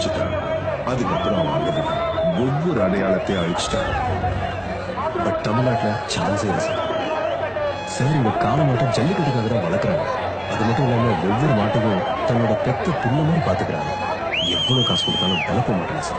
அழிச்சிட்டான். அதுக்கப்புறம் அவன் அழுதுட்டான். ஒவ்வொரு அடையாளத்தையும் அழிச்சிட்டான். பட் தமிழ்நாட்டில் சான்ஸே இல்லை சார். சார் இந்த கால மாட்டம் ஜல்லிக்கட்டுக்காக தான் வளர்க்குறாங்க. அது மட்டும் இல்லாம ஒவ்வொரு மாட்டையும் தன்னோட பெத்த புள்ள மாதிரி பாத்துக்கிறாங்க. எவ்வளவு காசு கொடுத்தாலும் வளர்க்க மாட்டாங்க சார்.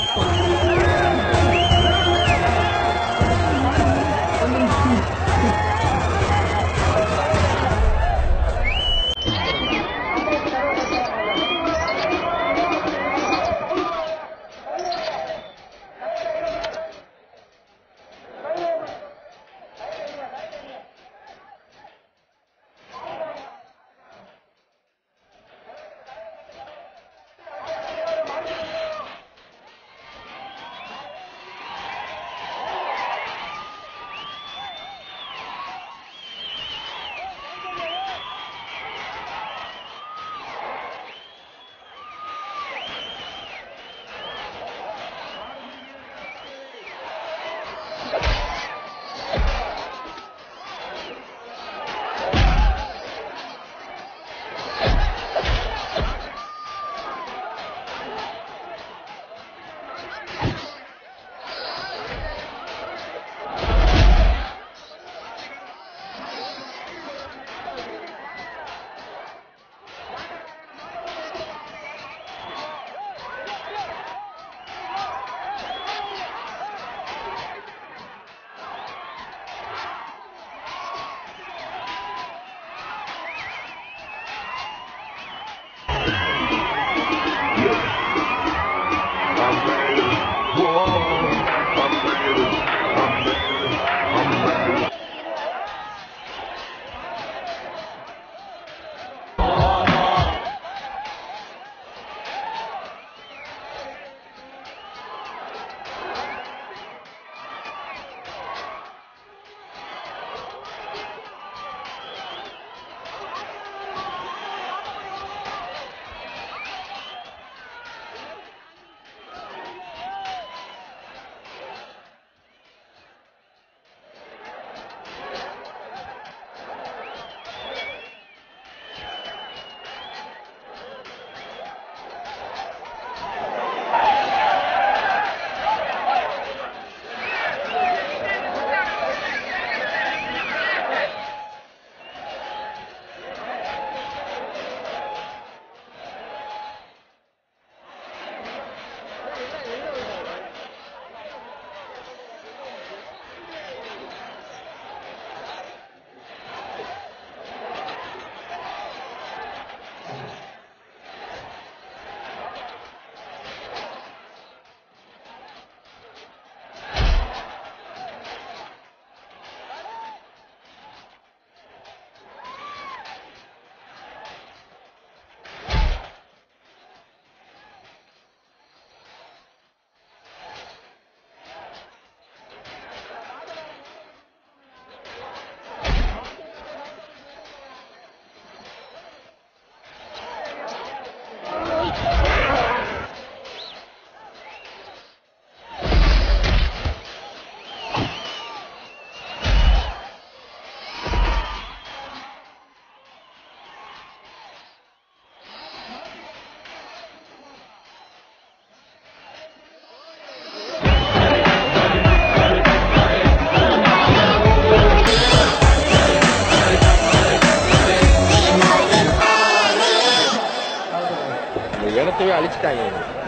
இடத்தையே அழிச்சிட்டாங்க.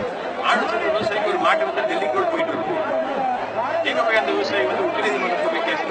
விவசாயிக்கு ஒரு மாட்டு வந்து டெல்லிக்கு கூட போயிட்டு இருக்கும். எங்க போய் அந்த விவசாயி வந்து உச்சநீதிமன்றத்தில் போய் கேஸ்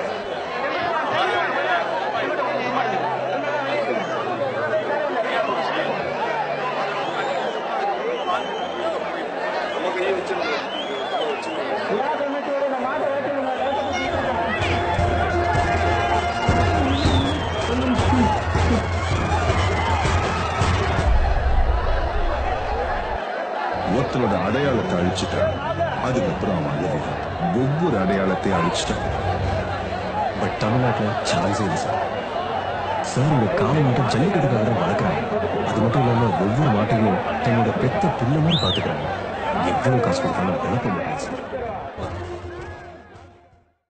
ஒருத்தனோட அடையாளத்தை அழிச்சிட்டான். அதுக்கப்புறம் அவன் அழுதுட்டான். ஒவ்வொரு அடையாளத்தையும் அழிச்சிட்டான். பட் தமிழ்நாட்டில் சான்ஸே இல்லை சார். சார் இந்த கால மாட்டம் ஜல்லிக்கட்டுக்காக தான் வளர்க்குறாங்க. அது மட்டும் இல்லாம ஒவ்வொரு மாட்டையும் தன்னோட பெத்த புள்ள மாதிரி பாத்துக்கிறாங்க. எவ்வளவு காசு கொடுத்தாலும் வளர்க்க மாட்டாங்க சார்.